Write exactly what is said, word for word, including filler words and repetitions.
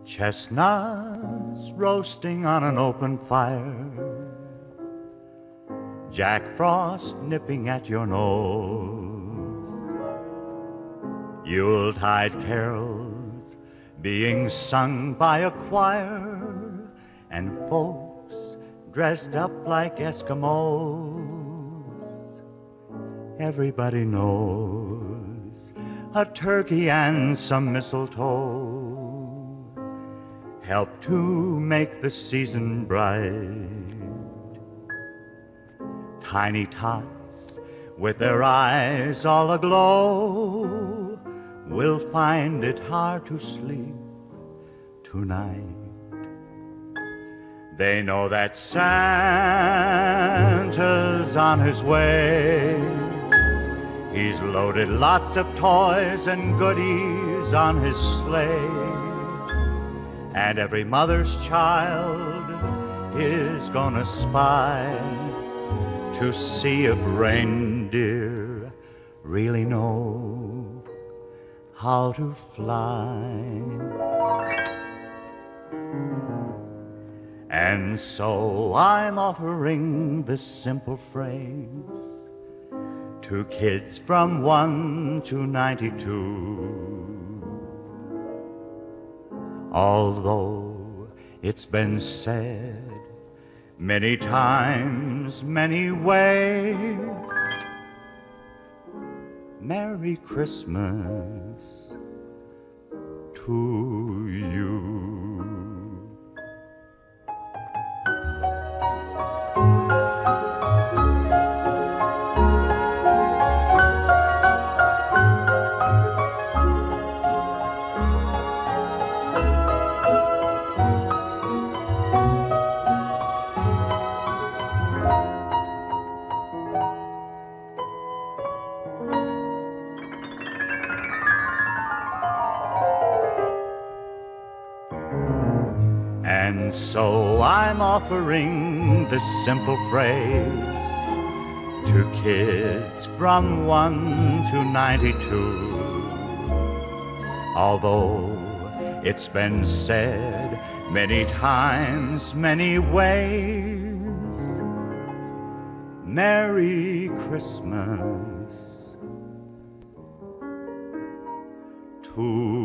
Chestnuts roasting on an open fire, Jack Frost nipping at your nose, Yuletide carols being sung by a choir, and folks dressed up like Eskimos. Everybody knows a turkey and some mistletoe help to make the season bright. Tiny tots with their eyes all aglow will find it hard to sleep tonight. They know that Santa's on his way. He's loaded lots of toys and goodies on his sleigh, and every mother's child is gonna spy to see if reindeer really know how to fly. And so I'm offering this simple phrase to kids from one to ninety-two. Although it's been said many times, many ways, Merry Christmas to you. And so I'm offering this simple phrase to kids from one to ninety-two. Although it's been said many times, many ways, Merry Christmas to